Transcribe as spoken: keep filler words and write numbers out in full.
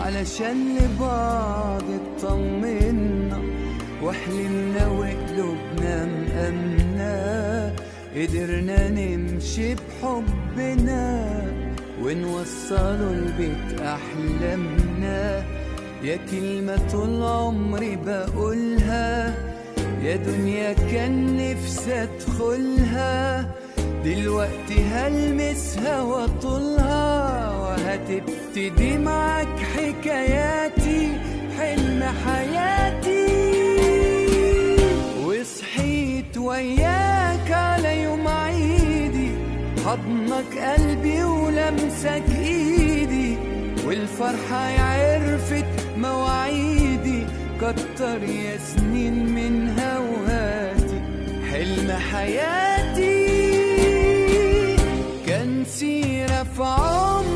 علشان لبعض اطمنا وحلمنا وقلوبنا مأمنة، قدرنا نمشي بحبنا ونوصله لبيت أحلامنا. يا كلمة طول عمري بقولها، يا دنيا كان نفسي ادخلها، دلوقتي هلمسها واطولها وهتبتدي معاك حكاياتي حلم حياتي. وصحيت وياك على يوم عيدي، حضنك قلبي ولمسك ايدي، والفرحة عرفت مواعيدي، كتر يا سنين من هواتي حلم حياتي. كان سيرة في عمري